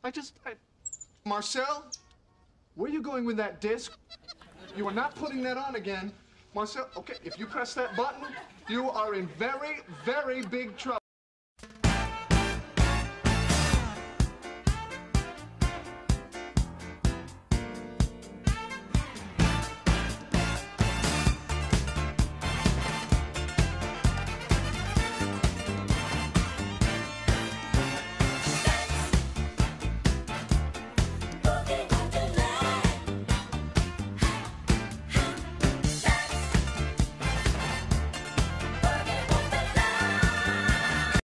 Marcel, where are you going with that disc? You are not putting that on again. Marcel, okay, if you press that button, you are in very, very big trouble.